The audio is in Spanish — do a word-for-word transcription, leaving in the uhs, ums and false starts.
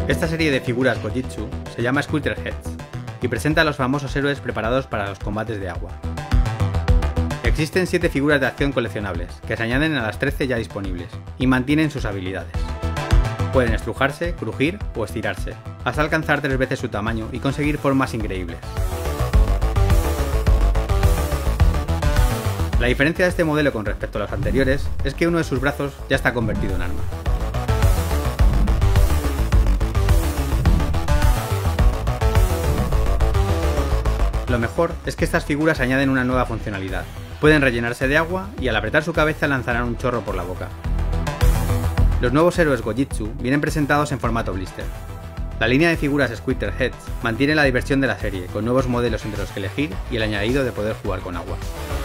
Esta serie de figuras Gojitsu se llama Squirtle Heads y presenta a los famosos héroes preparados para los combates de agua. Existen siete figuras de acción coleccionables, que se añaden a las trece ya disponibles, y mantienen sus habilidades. Pueden estrujarse, crujir o estirarse, hasta alcanzar tres veces su tamaño y conseguir formas increíbles. La diferencia de este modelo con respecto a los anteriores es que uno de sus brazos ya está convertido en arma. Lo mejor es que estas figuras añaden una nueva funcionalidad. Pueden rellenarse de agua y al apretar su cabeza lanzarán un chorro por la boca. Los nuevos héroes Gojitsu vienen presentados en formato blister. La línea de figuras Squirtle Heads mantiene la diversión de la serie, con nuevos modelos entre los que elegir y el añadido de poder jugar con agua.